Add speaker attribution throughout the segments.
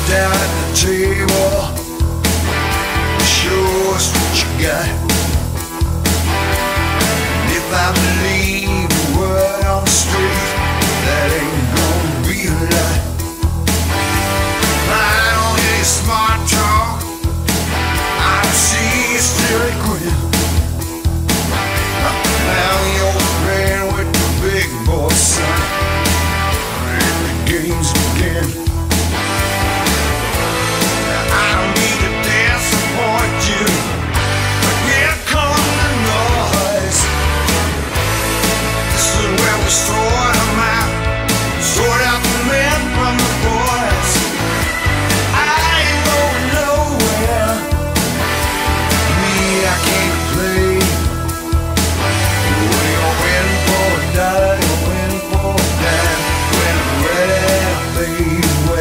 Speaker 1: down at the table, show us what you got. And if I believe the word on the street, that ain't gonna be a lie. I don't hear smart talk, I don't see you still a grin. Now you're playing with the big boy, son, and the games begin. I don't mean to disappoint you, but here comes the noise. This is where we sort them out, sort out the men from the boys. I ain't going nowhere. Me, I can't play. You're win for a die, you're win for a dime. When I'm ready, I fade away.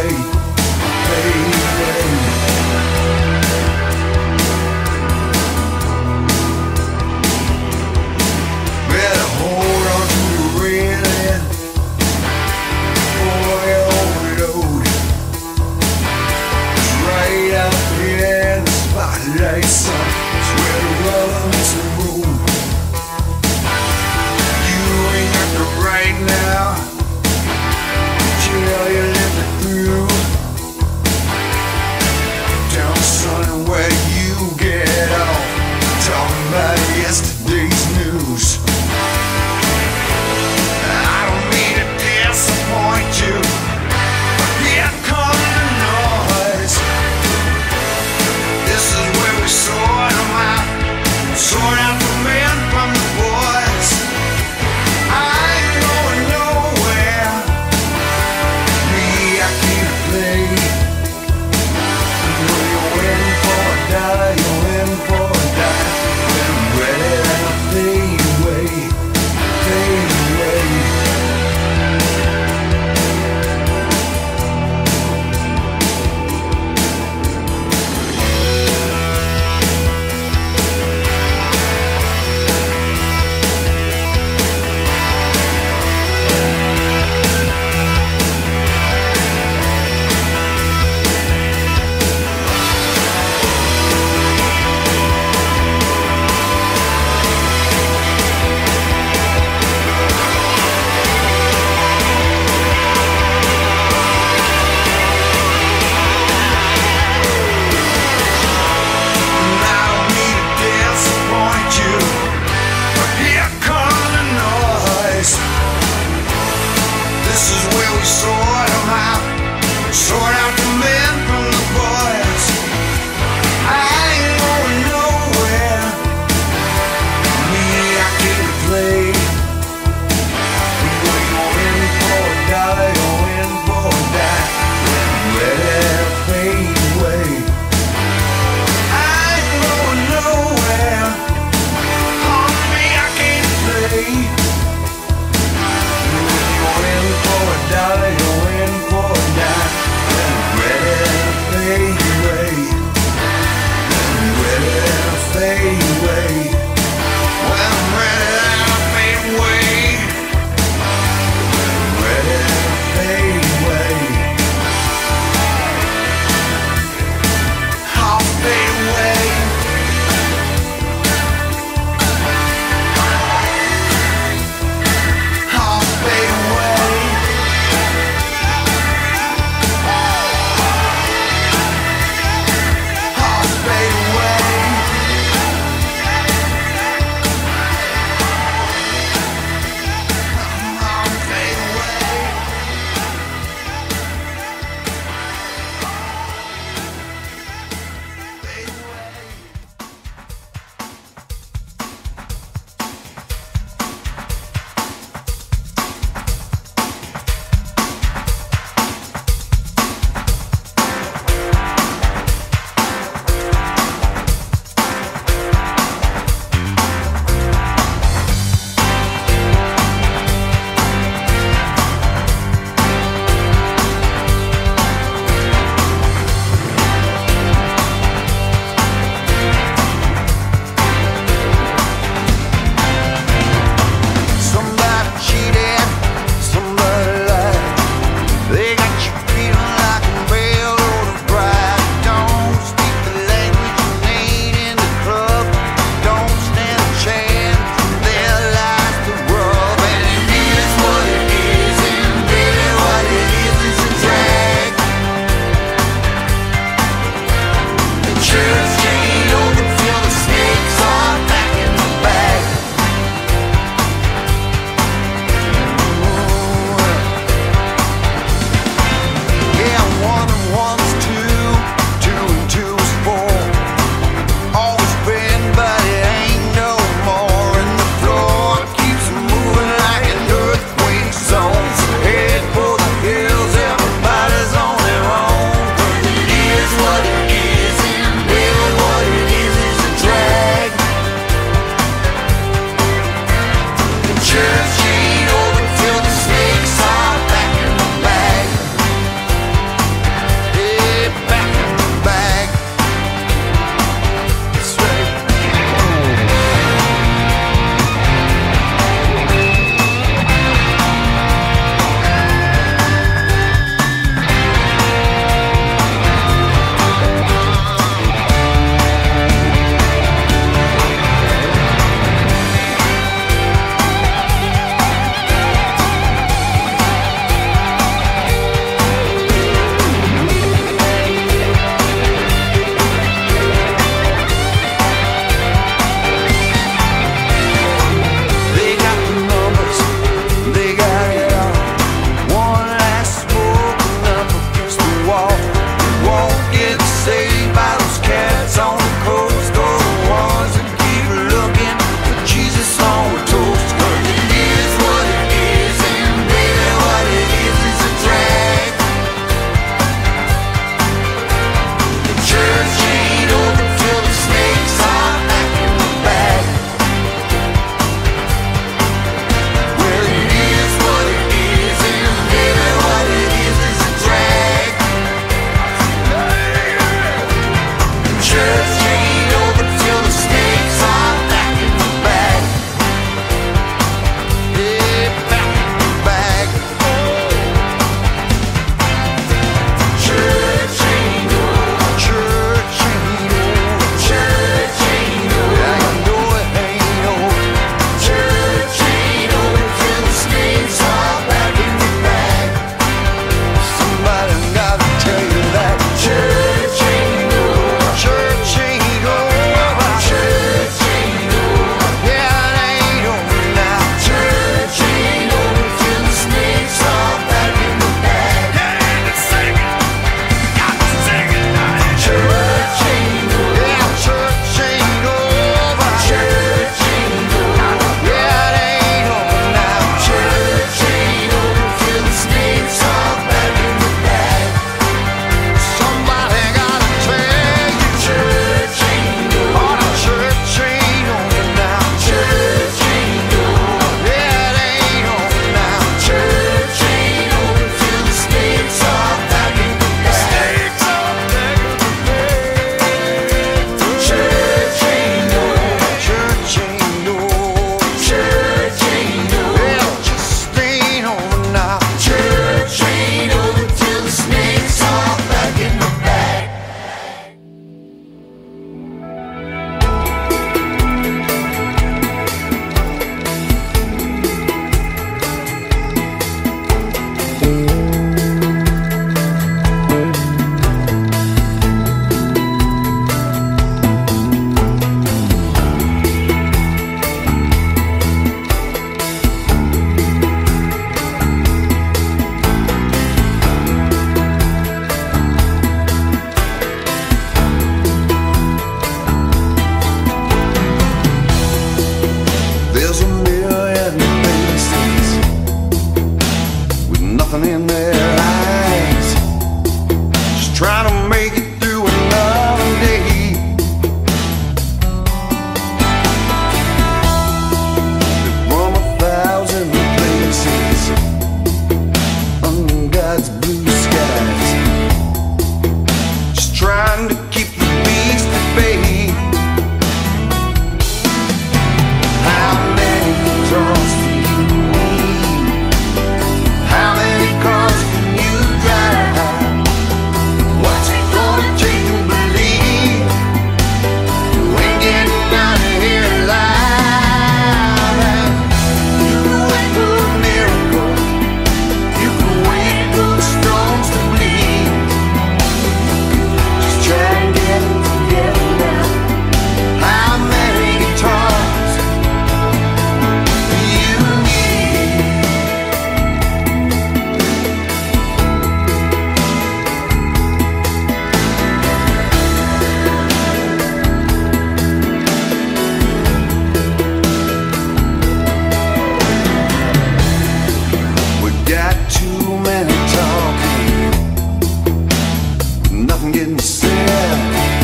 Speaker 1: and getting sad.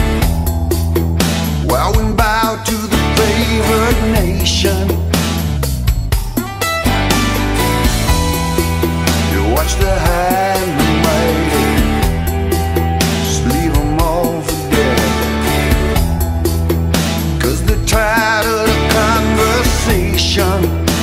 Speaker 1: While we bow to the favored nation, you watch the high and the mighty, just leave them all for dead. 'Cause they're tired of the conversation.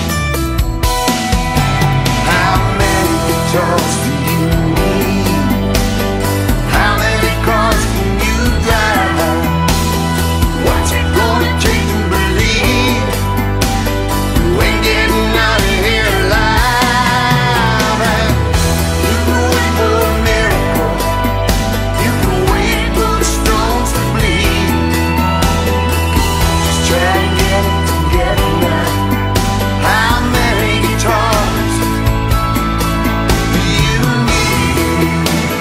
Speaker 1: How many guitars do you need? How many cars can you drive? What's it gonna take to believe you ain't getting out of here alive? And you can wait for a miracle, you can wait for the stones to bleed. Just try and get it together now. How many guitars do you need?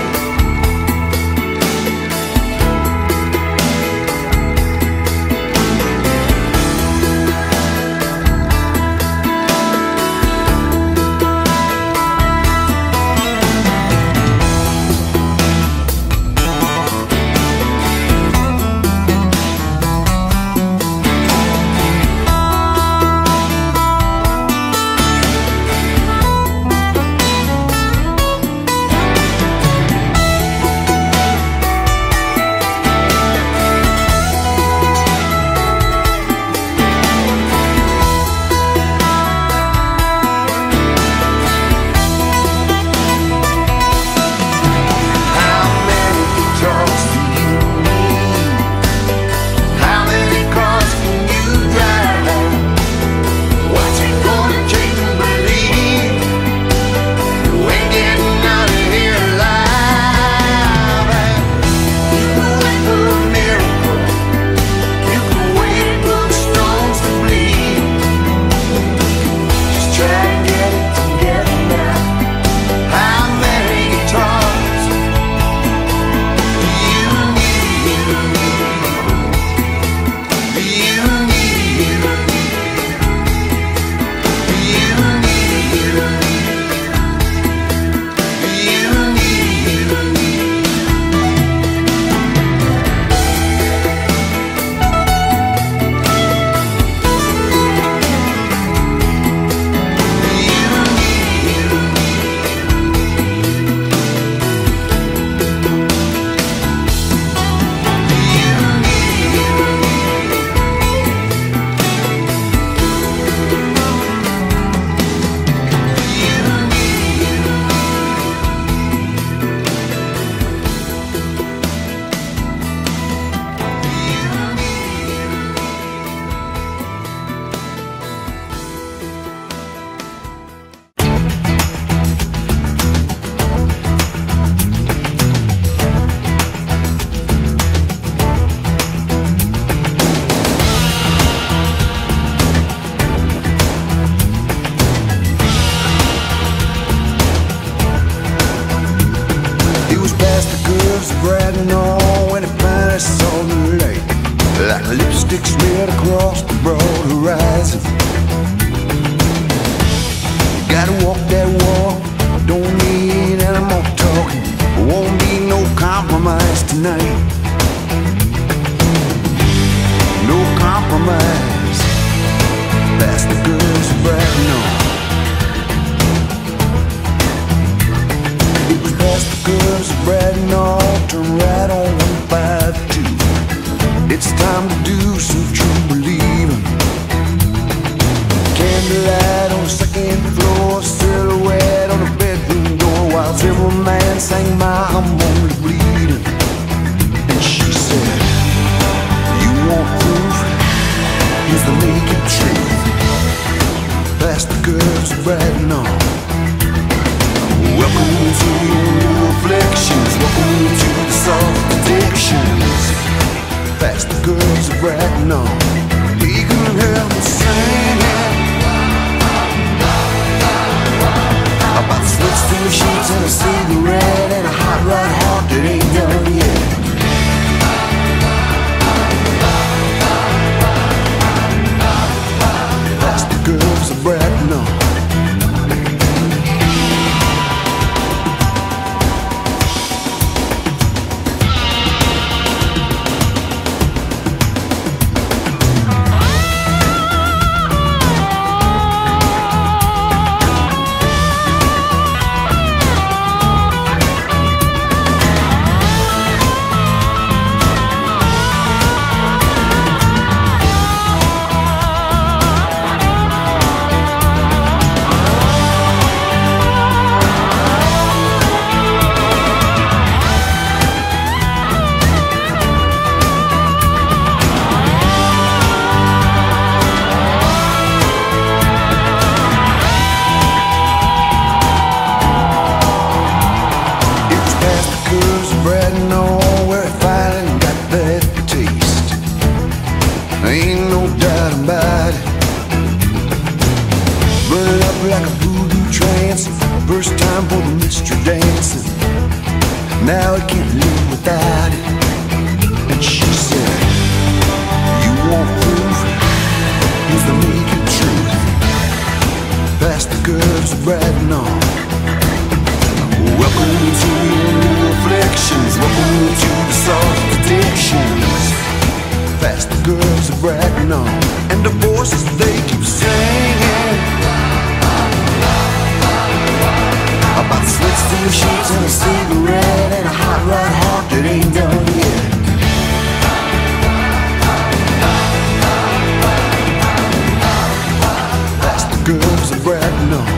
Speaker 1: How many guitars do you need? How many cars can you drive? What's it gonna take to believe you ain't getting out of here alive? And you can wait for a miracle, you can wait for the stones to bleed. Just try and get it together now. How many guitars do you need? Do you need? Do you need? Do you need? It was past the curves of Bratenahl when it finally saw the light, like lipstick smeared across the broad horizon. You gotta walk that walk, don't need any more talking. Won't be no compromise tonight. No compromise. Past the curves of Bratenahl. It was past the curves of Bratenahl, turn right on 152. It's time to do some true believing. Candlelight on the second floor, silhouette on the bedroom door, while every man sang my I'm only bleeding. And she said, you want proof? Here's the naked truth. Past the curves of Bratenahl. Welcome to your new afflictions, welcome to the soft addictions. Past the curves of Bratenahl. We can hear them singing about the slits through the sheets and a cigarette and a hot rod heart that ain't done yet. Past the curves of Bratenahl. can't live without it. And she said, you want proof? Here's the naked truth. Past the curves of Bratenahl. Welcome to your reflections. Welcome to the soft addictions. Past the curves of Bratenahl. And the voices they keep singing about slits through the sheets and a cigarette and a hot rod heart that ain't done yet. Past the curves of Bratenahl.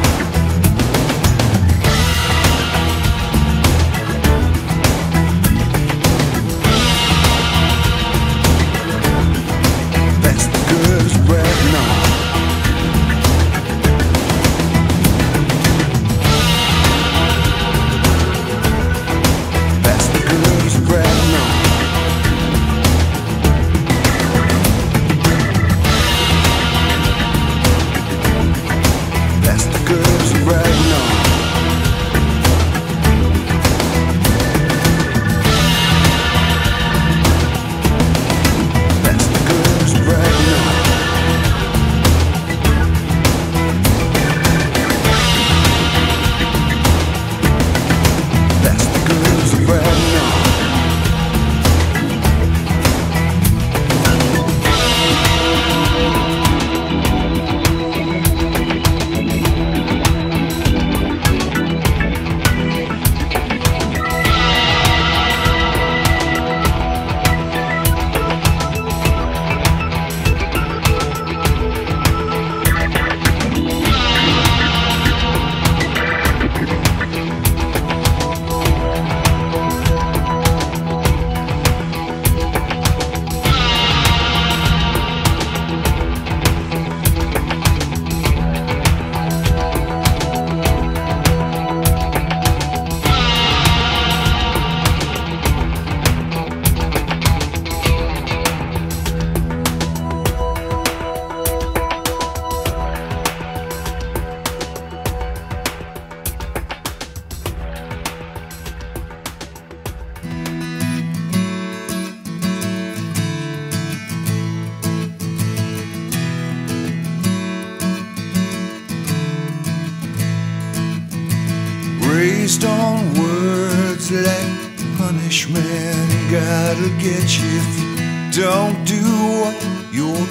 Speaker 1: Raised on words like punishment, God'll get you if you don't do what you're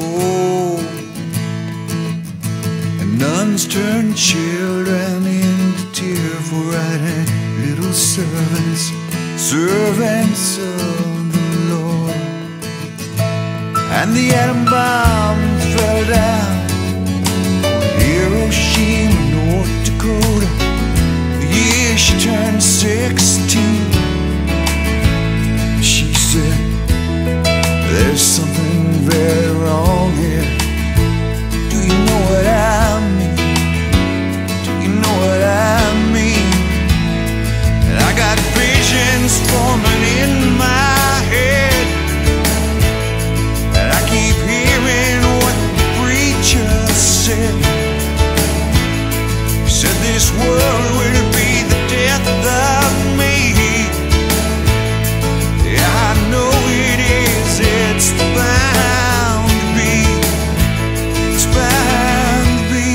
Speaker 1: told. And nuns turn children into tearful right-hand little servants, servants of the Lord. And the atom bomb fell down on Hiroshima, North Dakota. Yeah, she turned 16. She said, there's something very wrong here. Do you know what I mean? Do you know what I mean? And I got visions forming in my head, and I keep hearing what the preacher said. He said this world will be the death of me. Yeah, I know it is. It's bound to be. It's bound to be.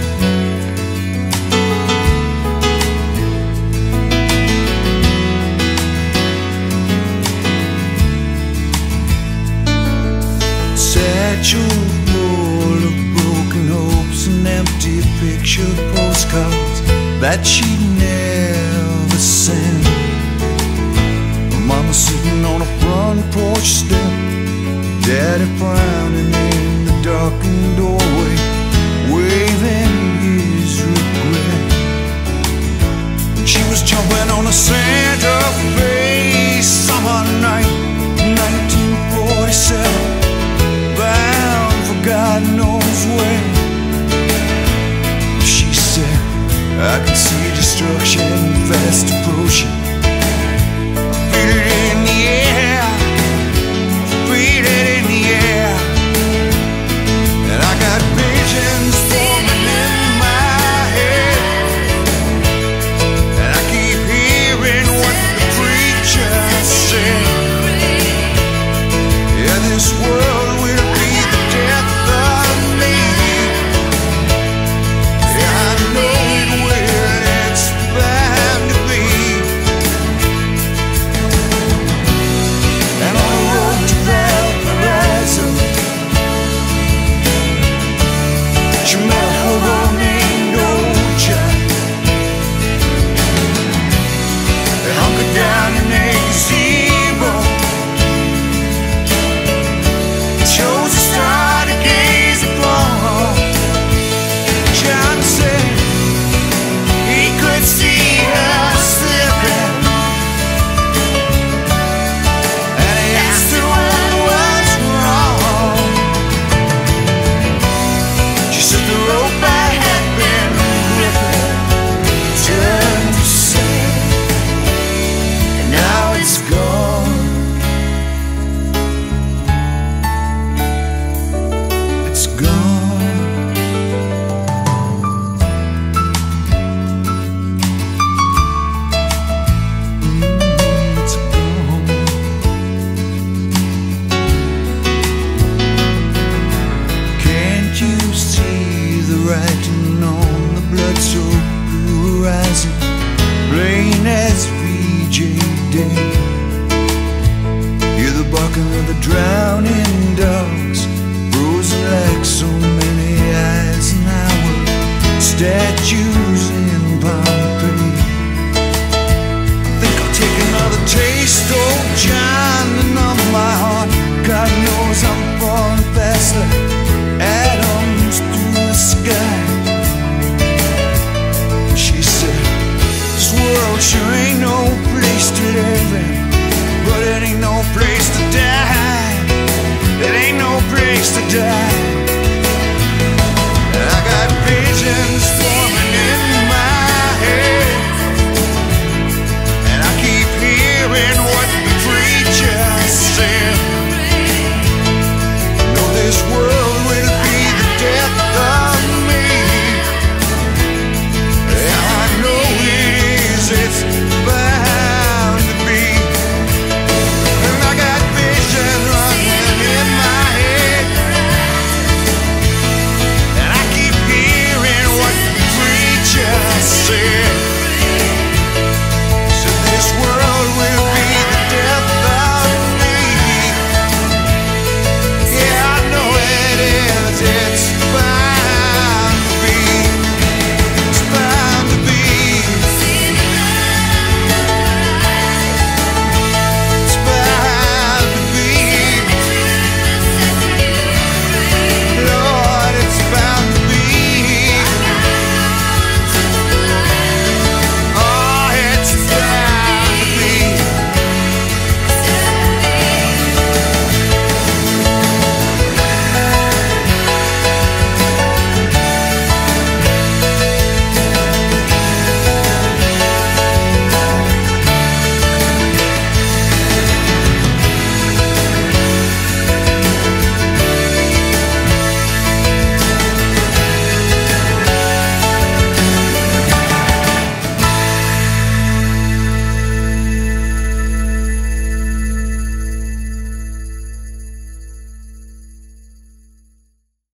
Speaker 1: Satchel full of broken hopes and empty picture postcards that she'd never sent. Mama sitting on a front porch step, Daddy frowning in the darkened doorway, waving his regret. She was jumping on a Santa Fe summer night, 1947, bound for God knows where. She said, I can see destruction fast approaching. Feel it in the air, feel it in the air. And I got visions forming in my head, and I keep hearing day. Hear the barking of the drowning dogs, frozen like so many eyes in our statues in Pompeii. I think I'll take another taste, old John, to numb my heart. God knows I'm falling faster, atoms through the sky. She said, this world sure ain't no place to live in, but it ain't no place to die. It ain't no place to die. I got visions forming in my head, and I keep hearing what the preacher